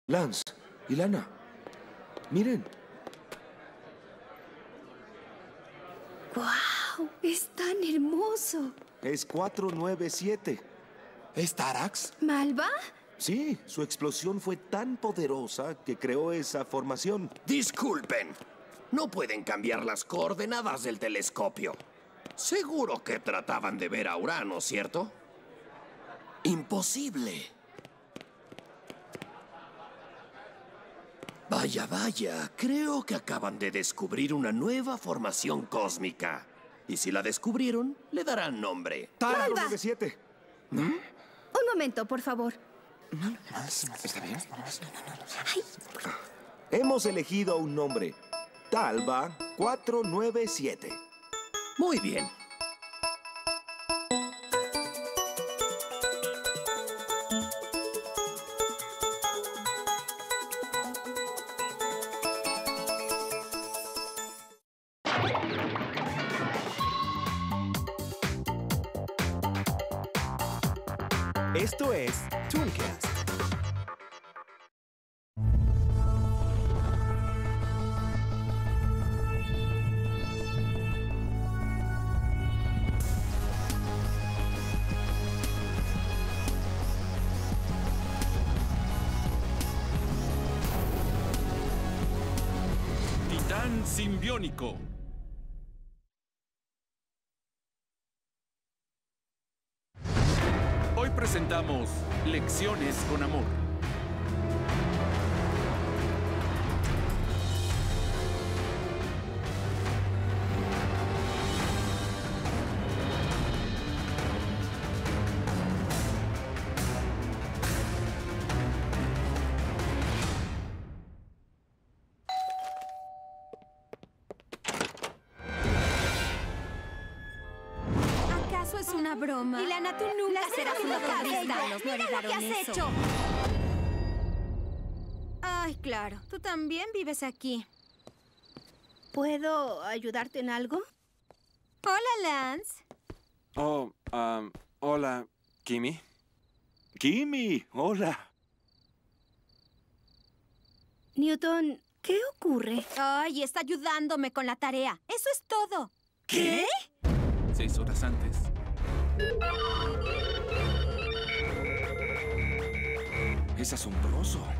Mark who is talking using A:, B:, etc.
A: Lance y Lana, miren.
B: ¡Guau! ¡Es tan hermoso!
A: Es 497.
C: ¿Es Tarax?
B: ¿Malva?
A: Sí, su explosión fue tan poderosa que creó esa formación.
D: Disculpen, no pueden cambiar las coordenadas del telescopio. Seguro que trataban de ver a Urano, ¿cierto? Imposible. Vaya, vaya, creo que acaban de descubrir una nueva formación cósmica. Y si la descubrieron, le darán nombre.
B: ¡Malva!
A: 497.
B: Un momento, por favor.
C: ¿Está bien?
A: Hemos elegido un nombre. Talva 497.
D: Muy bien.
E: Esto es Tooncast.
F: Titán Simbiónico. Hoy presentamos Lecciones con Amor.
G: ¿Acaso es una broma?
B: Ilana, tú nunca serás una
G: cristianos, no
B: Mira lo que
G: heredaron
B: has
G: eso.
B: hecho.
G: Ay, claro. Tú también vives aquí.
B: ¿Puedo ayudarte en algo?
G: Hola, Lance.
H: Oh, hola, Kimi.
A: Kimi, hola.
B: Newton, ¿qué ocurre?
G: Ay, está ayudándome con la tarea. Eso es todo.
F: ¿Qué? 6 horas antes.
A: Es asombroso.